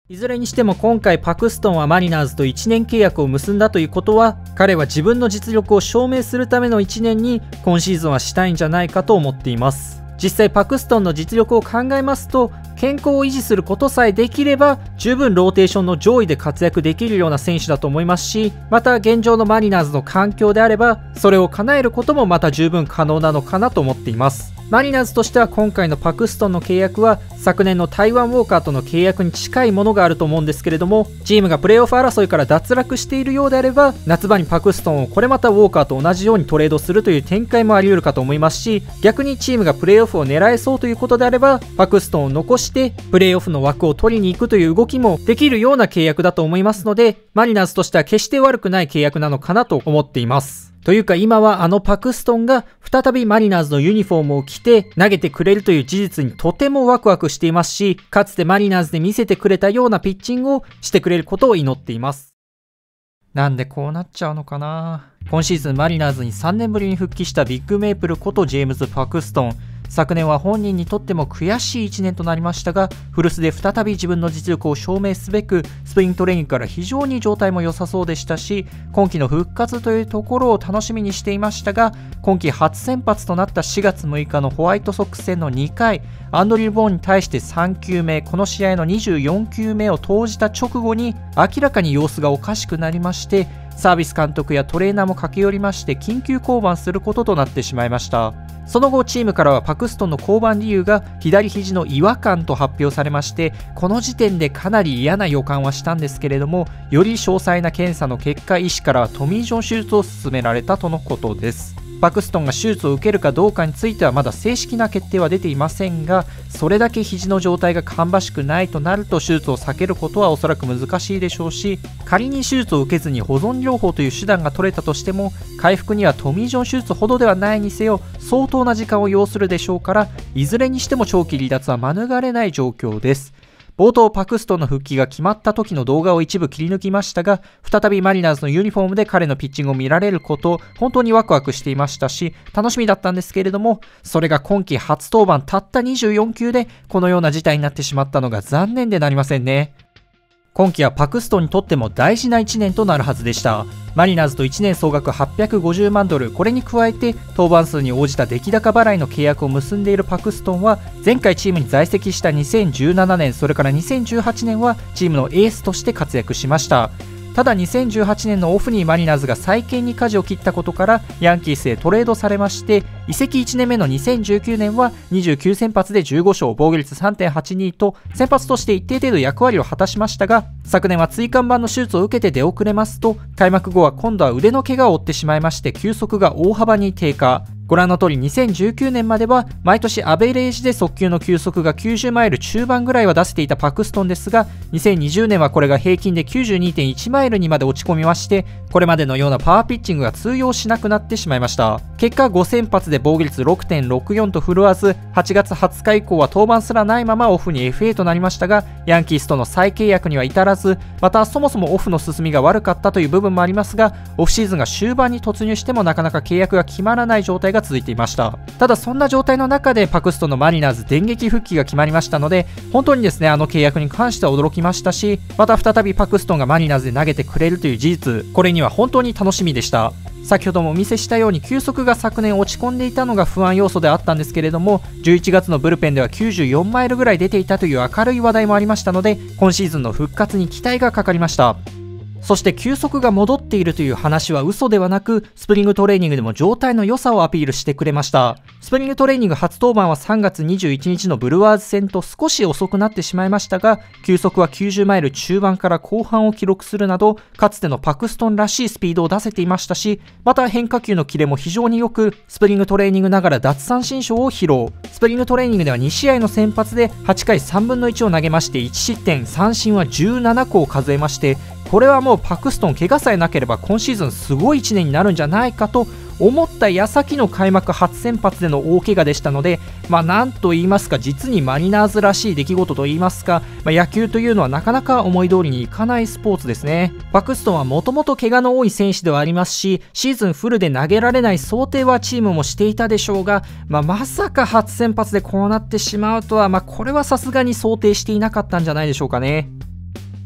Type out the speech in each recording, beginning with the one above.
いずれにしても今回パクストンはマリナーズと1年契約を結んだということは、彼は自分の実力を証明するための1年に今シーズンはしたいんじゃないかと思っています。実際パクストンの実力を考えますと、健康を維持することさえできれば十分ローテーションの上位で活躍できるような選手だと思いますし、また現状のマリナーズの環境であればそれを叶えることもまた十分可能なのかなと思っています。マリナーズとしては今回のパクストンの契約は昨年の台湾ウォーカーとの契約に近いものがあると思うんですけれども、チームがプレーオフ争いから脱落しているようであれば夏場にパクストンをこれまたウォーカーと同じようにトレードするという展開もあり得るかと思いますし、逆にチームがプレーオフを狙えそうということであればパクストンを残してプレーオフの枠を取りに行くという動きもできるような契約だと思いますので、マリナーズとしては決して悪くない契約なのかなと思っています。というか今はパクストンが再びマリナーズのユニフォームを着て投げてくれるという事実にとてもワクワクしていますし、かつてマリナーズで見せてくれたようなピッチングをしてくれることを祈っています。なんでこうなっちゃうのかな。今シーズンマリナーズに3年ぶりに復帰したビッグメイプルことジェームズ・パクストン。昨年は本人にとっても悔しい1年となりましたが、古巣で再び自分の実力を証明すべくスプリングトレーニングから非常に状態も良さそうでしたし、今季の復活というところを楽しみにしていましたが、今季初先発となった4月6日のホワイトソックス戦の2回、アンドリュー・ボーンに対して3球目、この試合の24球目を投じた直後に明らかに様子がおかしくなりまして、サービス監督やトレーナーも駆け寄りまして緊急降板することとなってしまいました。その後チームからはパクストンの降板理由が左肘の違和感と発表されまして、この時点でかなり嫌な予感はしたんですけれども、より詳細な検査の結果、医師からはトミー・ジョン手術を勧められたとのことです。パクストンが手術を受けるかどうかについてはまだ正式な決定は出ていませんが、それだけ肘の状態が芳しくないとなると手術を避けることはおそらく難しいでしょうし、仮に手術を受けずに保存療法という手段が取れたとしても回復にはトミー・ジョン手術ほどではないにせよ相当な時間を要するでしょうから、いずれにしても長期離脱は免れない状況です。冒頭パクストンの復帰が決まった時の動画を一部切り抜きましたが、再びマリナーズのユニフォームで彼のピッチングを見られること、本当にワクワクしていましたし楽しみだったんですけれども、それが今季初登板たった24球でこのような事態になってしまったのが残念でなりませんね。今季はパクストンにとっても大事な1年となるはずでした。マリナーズと1年総額850万ドル、これに加えて登板数に応じた出来高払いの契約を結んでいるパクストンは、前回チームに在籍した2017年、それから2018年はチームのエースとして活躍しました。ただ2018年のオフにマリナーズが再建に舵を切ったことからヤンキースへトレードされまして、移籍1年目の2019年は29先発で15勝、防御率 3.82 と先発として一定程度役割を果たしましたが、昨年は椎間板の手術を受けて出遅れますと、開幕後は今度は腕の怪我を負ってしまいまして、球速が大幅に低下。ご覧の通り2019年までは毎年アベレージで速球の球速が90マイル中盤ぐらいは出せていたパクストンですが、2020年はこれが平均で 92.1 マイルにまで落ち込みまして、これまでのようなパワーピッチングが通用しなくなってしまいました。結果5先発で防御率 6.64 と振るわず、8月20日以降は登板すらないままオフに FA となりましたが、ヤンキースとの再契約には至らず、またそもそもオフの進みが悪かったという部分もありますが、オフシーズンが終盤に突入してもなかなか契約が決まらない状態が続いていました。ただそんな状態の中でパクストンのマリナーズ電撃復帰が決まりましたので、本当にですね、契約に関しては驚きましたし、また再びパクストンがマリナーズで投げてくれるという事実、これには本当に楽しみでした。先ほどもお見せしたように球速が昨年落ち込んでいたのが不安要素であったんですけれども、11月のブルペンでは94マイルぐらい出ていたという明るい話題もありましたので、今シーズンの復活に期待がかかりました。そして球速が戻っているという話は嘘ではなく、スプリングトレーニングでも状態の良さをアピールしてくれました。スプリングトレーニング初登板は3月21日のブルワーズ戦と少し遅くなってしまいましたが、球速は90マイル中盤から後半を記録するなど、かつてのパクストンらしいスピードを出せていましたし、また変化球のキレも非常に良く、スプリングトレーニングながら奪三振ショーを披露。スプリングトレーニングでは2試合の先発で8回3分の1を投げまして1失点、三振は17個を数えまして、これはもうパクストン怪我さえなければ今シーズンすごい1年になるんじゃないかと思った矢先の開幕初先発での大怪我でしたので、なんと言いますか、実にマリナーズらしい出来事と言いますか、野球というのはなかなか思い通りにいかないスポーツですね。パクストンはもともと怪我の多い選手ではありますし、シーズンフルで投げられない想定はチームもしていたでしょうが、まさか初先発でこうなってしまうとは、これはさすがに想定していなかったんじゃないでしょうかね。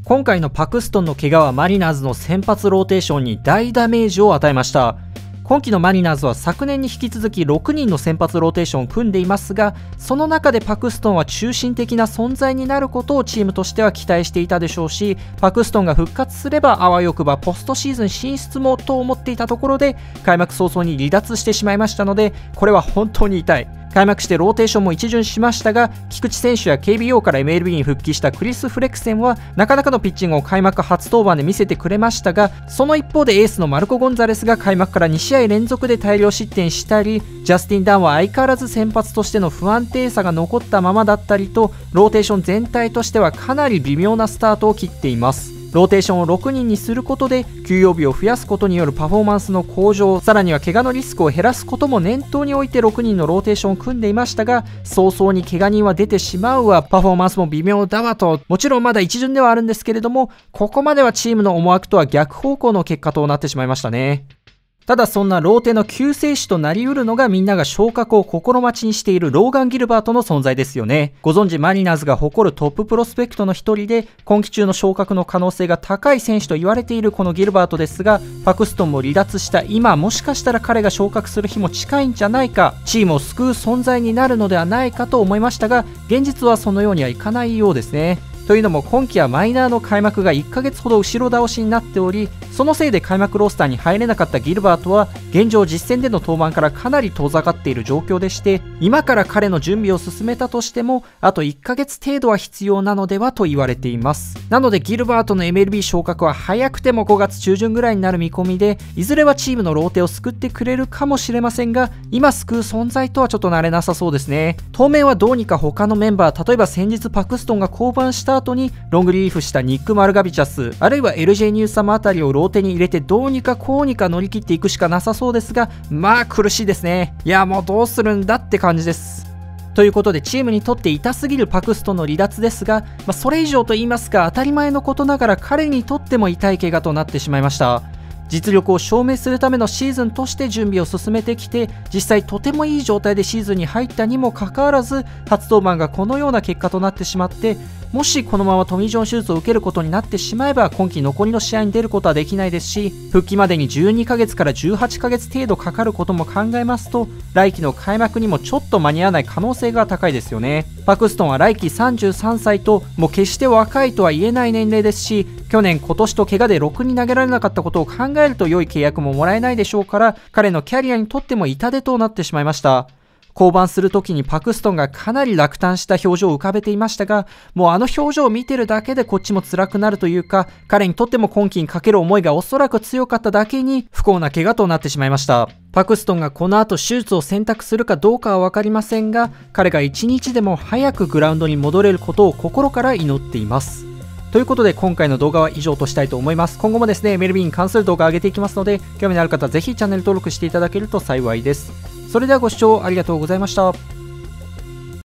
今回のパクストンの怪我はマリナーズの先発ローテーションに大ダメージを与えました。今季のマリナーズは昨年に引き続き6人の先発ローテーションを組んでいますが、その中でパクストンは中心的な存在になることをチームとしては期待していたでしょうし、パクストンが復活すればあわよくばポストシーズン進出もと思っていたところで、開幕早々に離脱してしまいましたので、これは本当に痛い。開幕してローテーションも一巡しましたが、菊池選手や KBO から MLB に復帰したクリス・フレクセンはなかなかのピッチングを開幕初登板で見せてくれましたが、その一方でエースのマルコ・ゴンザレスが開幕から2試合連続で大量失点したり、ジャスティン・ダンは相変わらず先発としての不安定さが残ったままだったりと、ローテーション全体としてはかなり微妙なスタートを切っています。ローテーションを6人にすることで休養日を増やすことによるパフォーマンスの向上、さらには怪我のリスクを減らすことも念頭に置いて6人のローテーションを組んでいましたが、早々に怪我人は出てしまうわ、パフォーマンスも微妙だわと、もちろんまだ一巡ではあるんですけれども、ここまではチームの思惑とは逆方向の結果となってしまいましたね。ただそんなローテの救世主となりうるのが、みんなが昇格を心待ちにしているローガン・ギルバートの存在ですよね。ご存知マリナーズが誇るトッププロスペクトの一人で、今季中の昇格の可能性が高い選手と言われているこのギルバートですが、パクストンも離脱した今、もしかしたら彼が昇格する日も近いんじゃないか、チームを救う存在になるのではないかと思いましたが、現実はそのようにはいかないようですね。というのも今季はマイナーの開幕が1ヶ月ほど後ろ倒しになっており、そのせいで開幕ロースターに入れなかったギルバートは現状実戦での登板からかなり遠ざかっている状況でして、今から彼の準備を進めたとしてもあと1ヶ月程度は必要なのではと言われています。なのでギルバートの MLB 昇格は早くても5月中旬ぐらいになる見込みで、いずれはチームのローテを救ってくれるかもしれませんが、今救う存在とはちょっとなれなさそうですね。当面はどうにか他のメンバー、例えば先日パクストンが降板した後にロングリリーフしたニック・マルガビチャス、あるいは LJ ニューサムあたりをローテに入れてどうにかこうにか乗り切っていくしかなさそうですが、まあ苦しいですね。いやもうどうするんだって感じです。ということでチームにとって痛すぎるパクストンの離脱ですが、それ以上と言いますか当たり前のことながら彼にとっても痛い怪我となってしまいました。実力を証明するためのシーズンとして準備を進めてきて、実際とてもいい状態でシーズンに入ったにもかかわらず、初登板がこのような結果となってしまって、もしこのままトミー・ジョン手術を受けることになってしまえば今季残りの試合に出ることはできないですし、復帰までに12ヶ月から18ヶ月程度かかることも考えますと、来季の開幕にもちょっと間に合わない可能性が高いですよね。パクストンは来季33歳ともう決して若いとは言えない年齢ですし、去年今年と怪我でろくに投げられなかったことを考えると良い契約ももらえないでしょうから、彼のキャリアにとっても痛手となってしまいました。降板するときにパクストンがかなり落胆した表情を浮かべていましたが、もうあの表情を見てるだけでこっちも辛くなるというか、彼にとっても今季にかける思いがおそらく強かっただけに不幸な怪我となってしまいました。パクストンがこの後手術を選択するかどうかは分かりませんが、彼が一日でも早くグラウンドに戻れることを心から祈っています。ということで今回の動画は以上としたいと思います。今後もですね、MLB に関する動画を上げていきますので、興味のある方はぜひチャンネル登録していただけると幸いです。それではご視聴ありがとうございました。